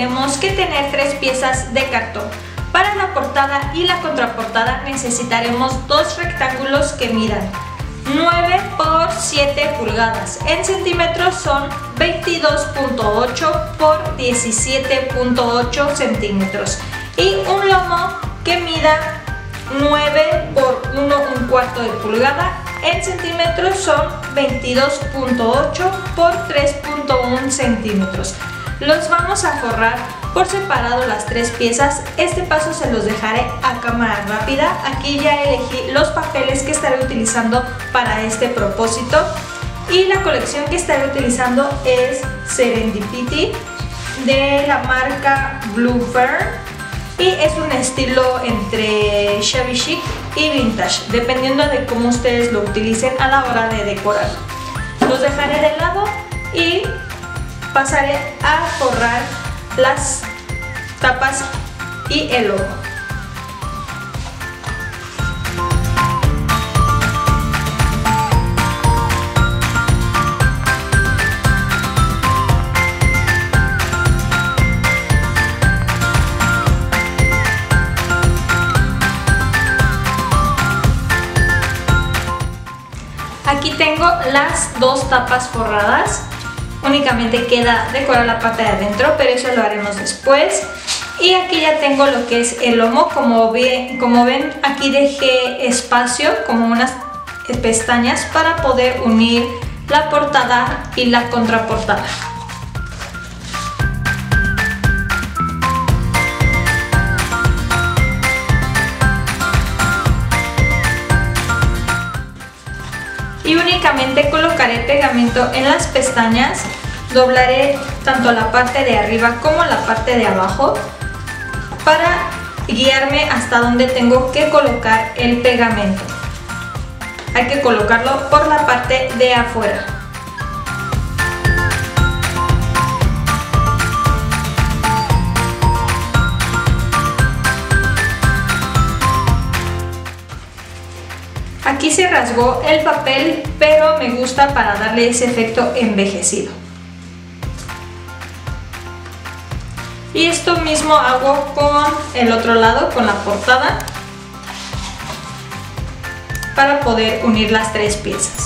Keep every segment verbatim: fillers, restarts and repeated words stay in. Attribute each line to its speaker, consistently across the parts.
Speaker 1: tenemos que tener tres piezas de cartón. Para la portada y la contraportada necesitaremos dos rectángulos que midan nueve por siete pulgadas. En centímetros son veintidós punto ocho por diecisiete punto ocho centímetros. Y un lomo que mida nueve por uno un cuarto de pulgada. En centímetros son veintidós punto ocho por tres punto uno centímetros. Los vamos a forrar por separado las tres piezas. Este paso se los dejaré a cámara rápida. Aquí ya elegí los papeles que estaré utilizando para este propósito. Y la colección que estaré utilizando es Serendipity de la marca Blue Fern. Y es un estilo entre shabby chic y vintage, dependiendo de cómo ustedes lo utilicen a la hora de decorar. Los dejaré de lado y pasaré a forrar las tapas y el logo. Aquí tengo las dos tapas forradas. Únicamente queda decorar la parte de adentro, pero eso lo haremos después. Y aquí ya tengo lo que es el lomo. Como, ve, como ven, aquí dejé espacio, como unas pestañas, para poder unir la portada y la contraportada. Y únicamente colocaré pegamento en las pestañas, doblaré tanto la parte de arriba como la parte de abajo para guiarme hasta donde tengo que colocar el pegamento. Hay que colocarlo por la parte de afuera. Aquí se rasgó el papel, pero me gusta para darle ese efecto envejecido. Y esto mismo hago con el otro lado, con la portada, para poder unir las tres piezas.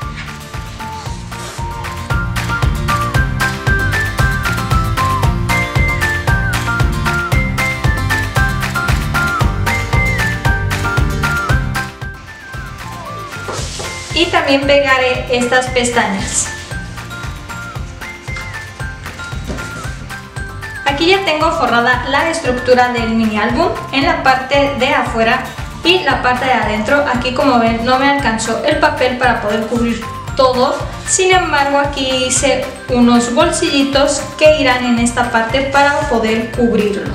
Speaker 1: Y también pegaré estas pestañas. Aquí ya tengo forrada la estructura del mini álbum en la parte de afuera y la parte de adentro. Aquí, como ven, no me alcanzó el papel para poder cubrir todo. Sin embargo, aquí hice unos bolsillitos que irán en esta parte para poder cubrirlo.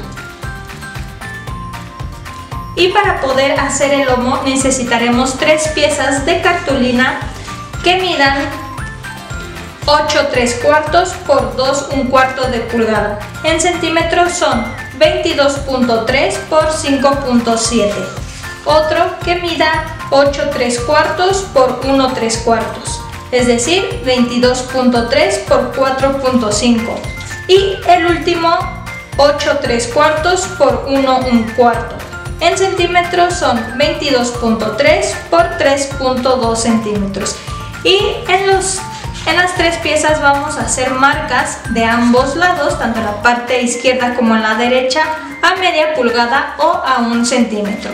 Speaker 1: Y para poder hacer el lomo necesitaremos tres piezas de cartulina que midan ocho tres cuartos por dos un cuarto de pulgada. En centímetros son veintidós punto tres por cinco punto siete. Otro que mida ocho tres cuartos por uno tres cuartos, es decir, veintidós punto tres por cuatro punto cinco. Y el último, ocho tres cuartos por uno un cuarto. En centímetros son veintidós punto tres por tres punto dos centímetros. Y en, los, en las tres piezas vamos a hacer marcas de ambos lados, tanto en la parte izquierda como en la derecha, a media pulgada o a un centímetro.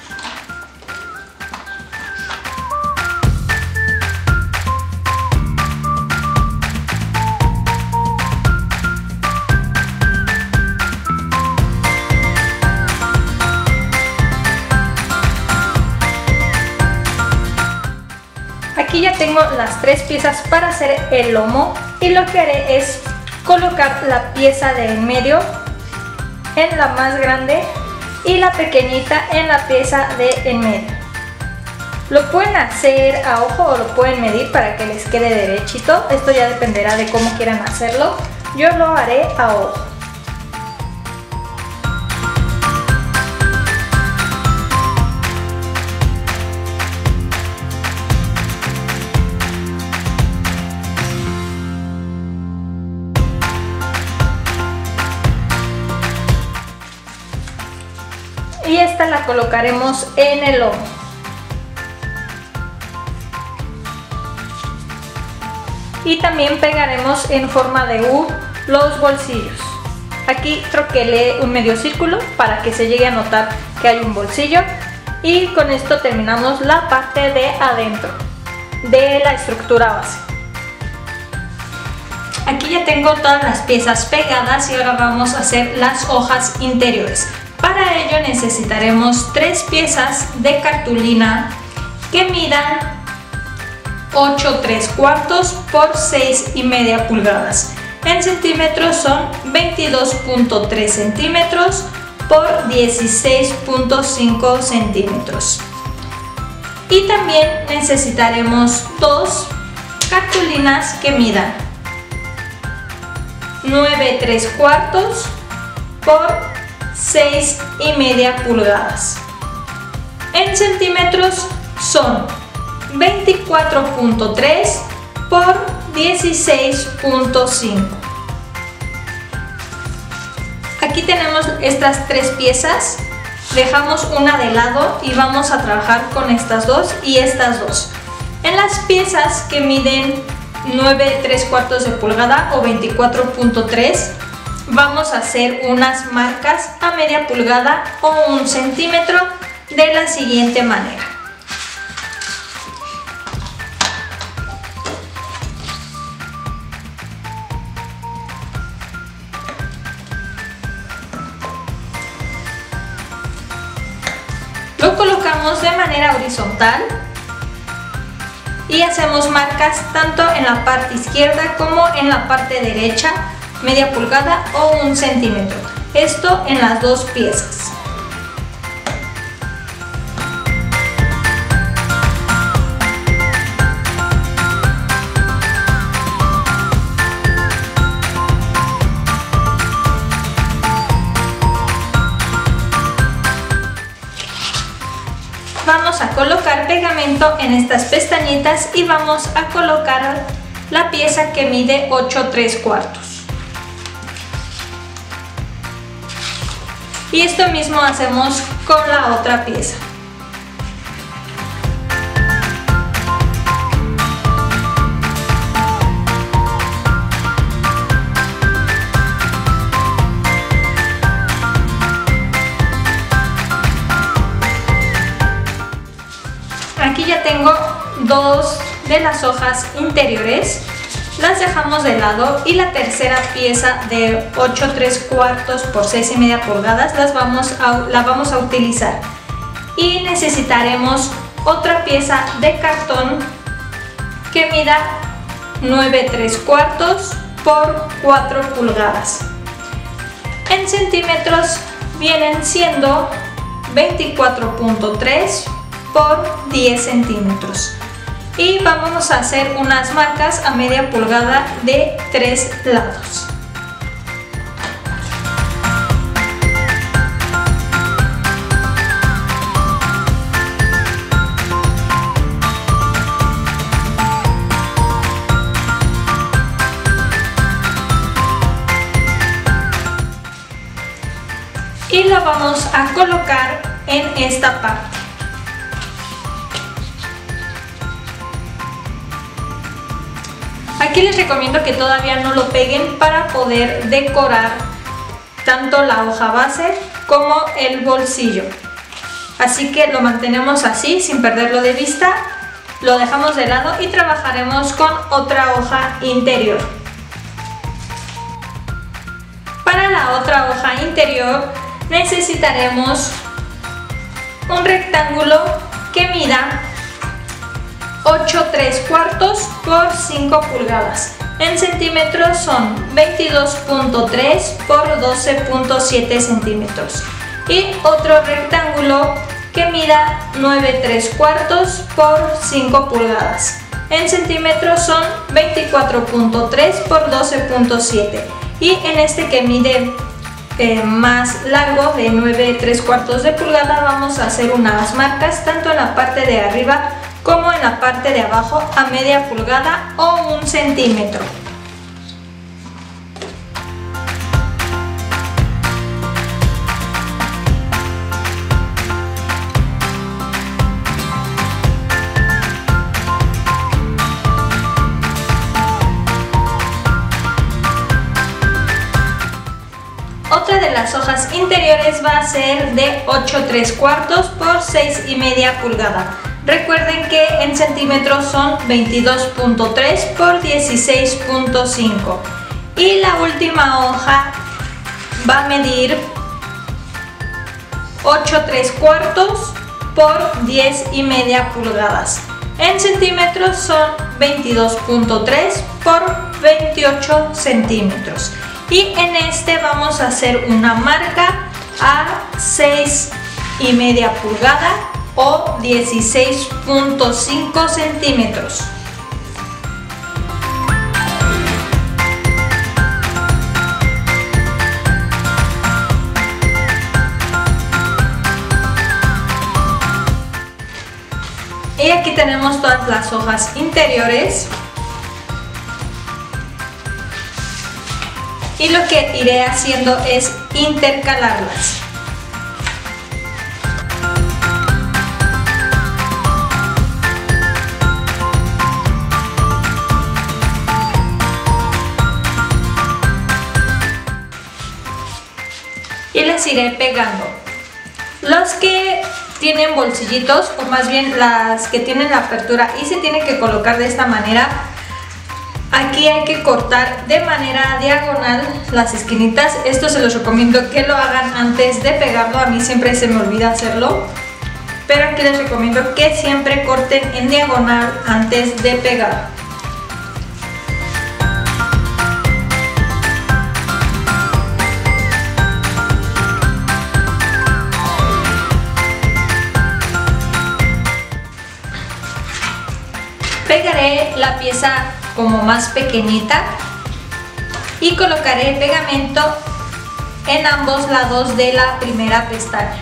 Speaker 1: Aquí ya tengo las tres piezas para hacer el lomo y lo que haré es colocar la pieza de en medio en la más grande y la pequeñita en la pieza de en medio. Lo pueden hacer a ojo o lo pueden medir para que les quede derechito. Esto ya dependerá de cómo quieran hacerlo. Yo lo haré a ojo. la colocaremos en el lomo. Y también pegaremos en forma de U los bolsillos. Aquí troquelé un medio círculo para que se llegue a notar que hay un bolsillo. Y con esto terminamos la parte de adentro de la estructura base. Aquí ya tengo todas las piezas pegadas y ahora vamos a hacer las hojas interiores. Para ello necesitaremos tres piezas de cartulina que midan ocho tres cuartos por seis y media pulgadas. En centímetros son veintidós punto tres centímetros por dieciséis punto cinco centímetros. Y también necesitaremos dos cartulinas que midan nueve tres cuartos por seis y media pulgadas. En centímetros son veinticuatro punto tres por dieciséis punto cinco. Aquí tenemos estas tres piezas, dejamos una de lado y vamos a trabajar con estas dos y estas dos. En las piezas que miden nueve tres cuartos de pulgada o veinticuatro punto tres vamos a hacer unas marcas a media pulgada o un centímetro de la siguiente manera. Lo colocamos de manera horizontal y hacemos marcas tanto en la parte izquierda como en la parte derecha, media pulgada o un centímetro. Esto en las dos piezas. Vamos a colocar pegamento en estas pestañitas y vamos a colocar la pieza que mide ocho tres cuartos. Y esto mismo hacemos con la otra pieza. Aquí ya tengo dos de las hojas interiores, las dejamos de lado y la tercera pieza de ocho tres cuartos por seis y media pulgadas las vamos a, la vamos a utilizar. Y necesitaremos otra pieza de cartón que mida nueve tres cuartos por cuatro pulgadas. En centímetros vienen siendo veinticuatro punto tres por diez centímetros. Y vamos a hacer unas marcas a media pulgada de tres lados. Y lo vamos a colocar en esta parte. Aquí les recomiendo que todavía no lo peguen para poder decorar tanto la hoja base como el bolsillo. Así que lo mantenemos así sin perderlo de vista, lo dejamos de lado y trabajaremos con otra hoja interior. Para la otra hoja interior necesitaremos un rectángulo que mida ocho tres cuartos por cinco pulgadas. En centímetros son veintidós punto tres por doce punto siete centímetros. Y otro rectángulo que mida nueve tres cuartos por cinco pulgadas. En centímetros son veinticuatro punto tres por doce punto siete. Y en este que mide eh, más largo de nueve tres cuartos de pulgada vamos a hacer unas marcas tanto en la parte de arriba como en la parte de abajo a media pulgada o un centímetro. las hojas interiores va a ser de ocho tres cuartos por seis y media pulgada. Recuerden que en centímetros son veintidós punto tres por dieciséis punto cinco. Y la última hoja va a medir ocho tres cuartos por diez y media pulgadas. En centímetros son veintidós punto tres por veintiocho centímetros. Y en este vamos a hacer una marca a seis y media pulgada o dieciséis punto cinco centímetros. Y aquí tenemos todas las hojas interiores. Y lo que iré haciendo es intercalarlas. Y las iré pegando. Los que tienen bolsillitos, o más bien las que tienen la apertura y se tienen que colocar de esta manera, aquí hay que cortar de manera diagonal las esquinitas. Esto se los recomiendo que lo hagan antes de pegarlo, a mí siempre se me olvida hacerlo, pero aquí les recomiendo que siempre corten en diagonal antes de pegar. Pegaré la pieza como más pequeñita y colocaré pegamento en ambos lados de la primera pestaña.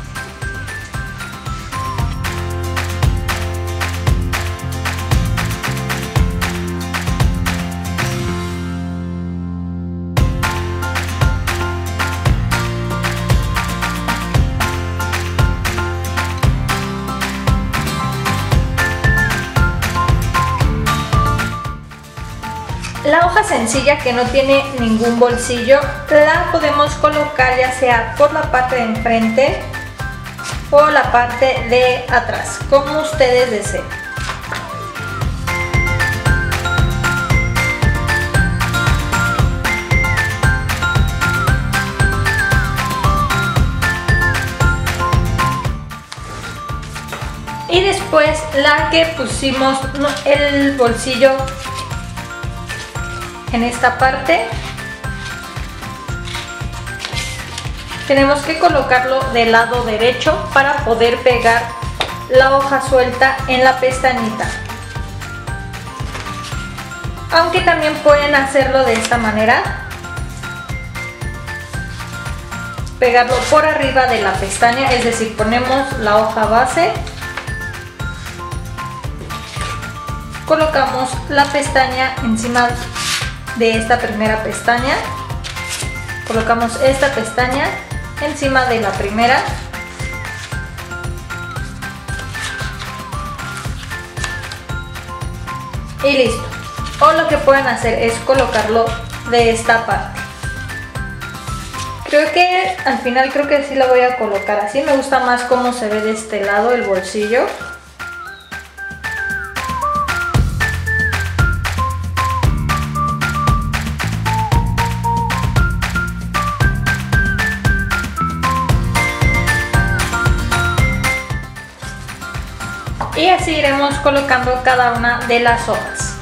Speaker 1: La hoja sencilla que no tiene ningún bolsillo la podemos colocar ya sea por la parte de enfrente o la parte de atrás, como ustedes deseen. Y después la que pusimos el bolsillo en esta parte, tenemos que colocarlo del lado derecho para poder pegar la hoja suelta en la pestañita. Aunque también pueden hacerlo de esta manera, pegarlo por arriba de la pestaña, es decir, ponemos la hoja base, colocamos la pestaña encima de esta primera pestaña, colocamos esta pestaña encima de la primera y listo. O lo que pueden hacer es colocarlo de esta parte. Creo que al final creo que sí lo voy a colocar así, me gusta más cómo se ve de este lado el bolsillo. Y así iremos colocando cada una de las hojas.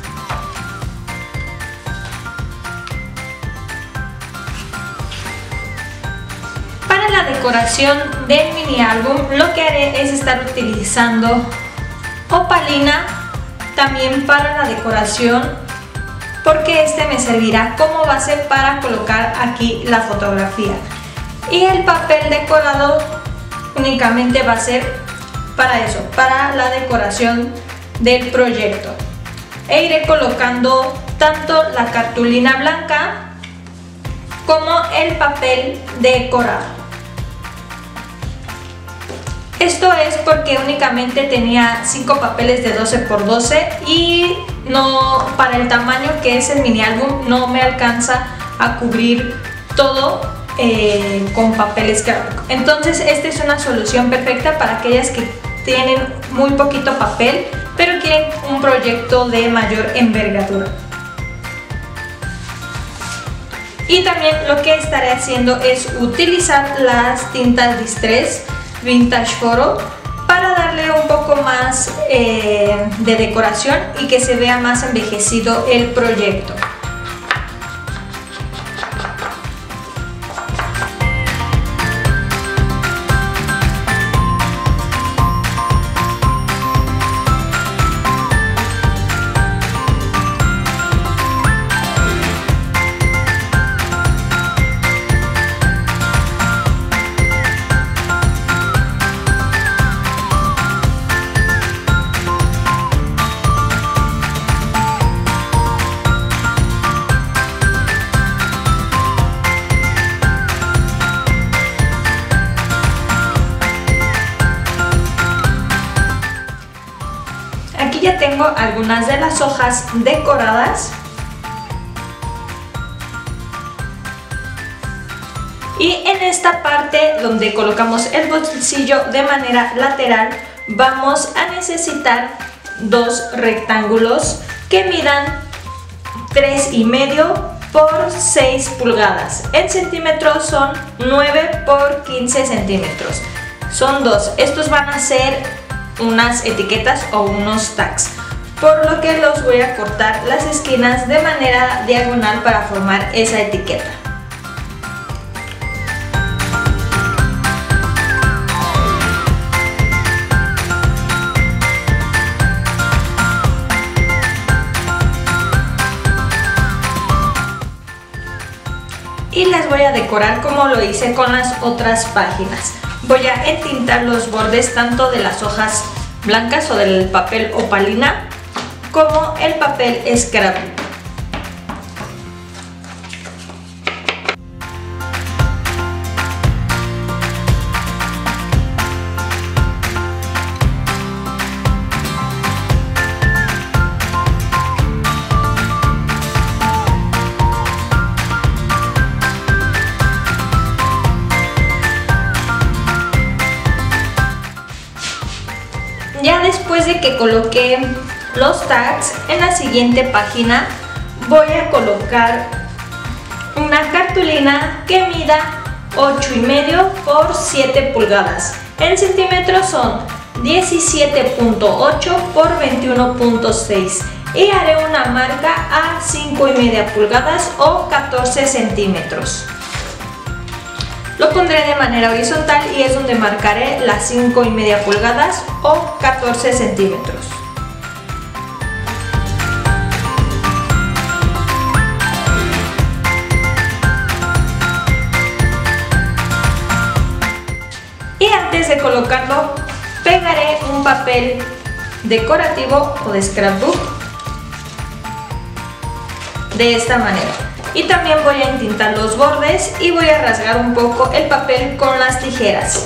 Speaker 1: Para la decoración del mini álbum lo que haré es estar utilizando opalina también para la decoración, porque este me servirá como base para colocar aquí la fotografía. Y el papel decorado únicamente va a ser para eso, para la decoración del proyecto. E iré colocando tanto la cartulina blanca como el papel decorado. Esto es porque únicamente tenía cinco papeles de doce por doce y no, para el tamaño que es el mini álbum no me alcanza a cubrir todo eh, con papel scrapbook. Entonces esta es una solución perfecta para aquellas que tienen muy poquito papel pero quieren un proyecto de mayor envergadura. Y también lo que estaré haciendo es utilizar las tintas Distress Vintage Photo para darle un poco más eh, de decoración y que se vea más envejecido el proyecto. Aquí ya tengo algunas de las hojas decoradas y en esta parte donde colocamos el bolsillo de manera lateral vamos a necesitar dos rectángulos que midan tres y medio por seis pulgadas. En centímetros son nueve por quince centímetros. Son dos. Estos van a ser unas etiquetas o unos tags, por lo que los voy a cortar las esquinas de manera diagonal para formar esa etiqueta. Y las voy a decorar como lo hice con las otras páginas. Voy a entintar los bordes tanto de las hojas blancas o del papel opalina como el papel scrapbook. Ya después de que coloqué los tags, en la siguiente página voy a colocar una cartulina que mida ocho y medio por siete pulgadas. En centímetros son diecisiete punto ocho por veintiuno punto seis y haré una marca a cinco y media pulgadas o catorce centímetros. Lo pondré de manera horizontal y es donde marcaré las cinco y media pulgadas o catorce centímetros. Y antes de colocarlo, pegaré un papel decorativo o de scrapbook de esta manera. Y también voy a entintar los bordes y voy a rasgar un poco el papel con las tijeras.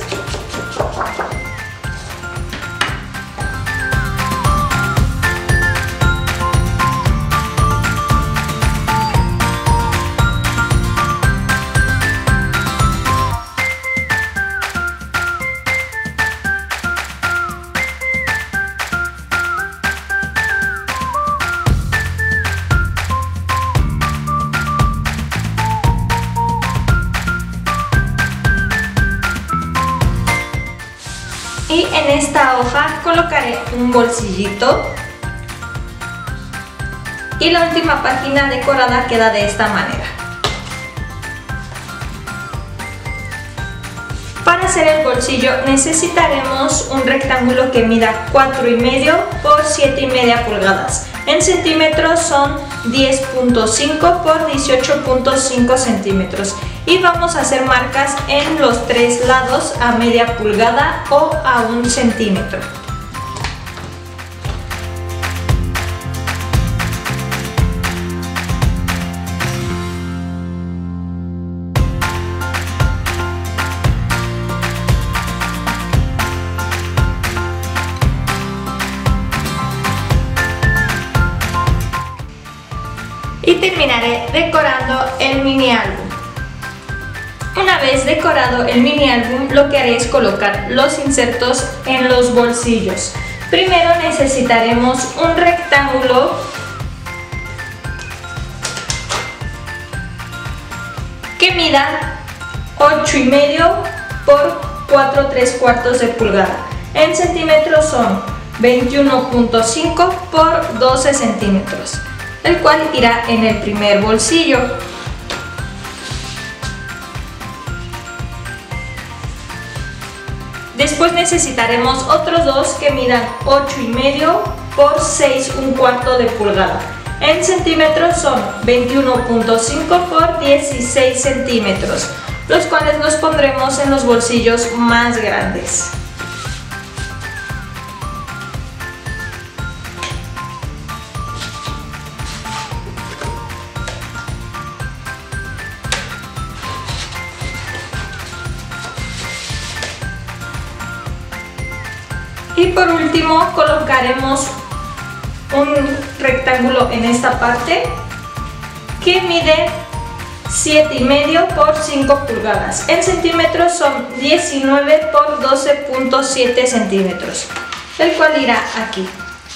Speaker 1: Y en esta hoja colocaré un bolsillito y la última página decorada queda de esta manera. Para hacer el bolsillo necesitaremos un rectángulo que mida cuatro y medio por siete y media pulgadas. En centímetros son diez punto cinco por dieciocho punto cinco centímetros. Y vamos a hacer marcas en los tres lados a media pulgada o a un centímetro. Y terminaré decorando el mini álbum. Una vez decorado el mini álbum, lo que haré es colocar los insertos en los bolsillos. Primero necesitaremos un rectángulo que mida ocho y medio por cuatro tres cuartos de pulgada. En centímetros son veintiuno punto cinco por doce centímetros, el cual irá en el primer bolsillo. Después necesitaremos otros dos que midan ocho y medio por seis un cuarto de pulgada. En centímetros son veintiuno punto cinco por dieciséis centímetros, los cuales los pondremos en los bolsillos más grandes. Y por último colocaremos un rectángulo en esta parte que mide siete y medio por cinco pulgadas. En centímetros son diecinueve por doce punto siete centímetros, el cual irá aquí.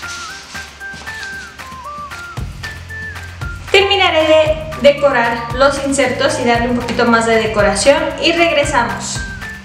Speaker 1: Terminaré de decorar los insertos y darle un poquito más de decoración y regresamos.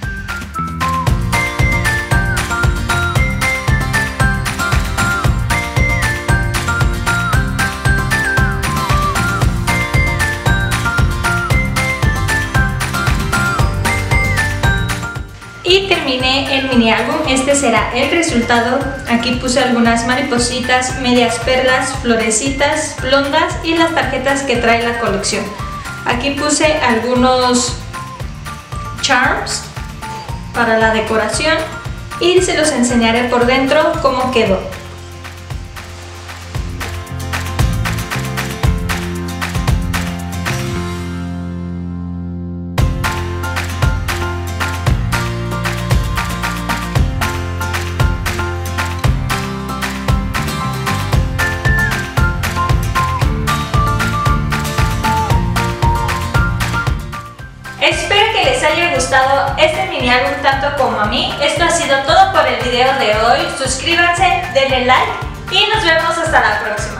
Speaker 1: Y terminé el mini álbum. Este será el resultado. Aquí puse algunas maripositas, medias perlas, florecitas, blondas y las tarjetas que trae la colección. Aquí puse algunos charms para la decoración y se los enseñaré por dentro cómo quedó. Espero que les haya gustado este mini álbum tanto como a mí. Esto ha sido todo por el video de hoy. Suscríbanse, denle like y nos vemos hasta la próxima.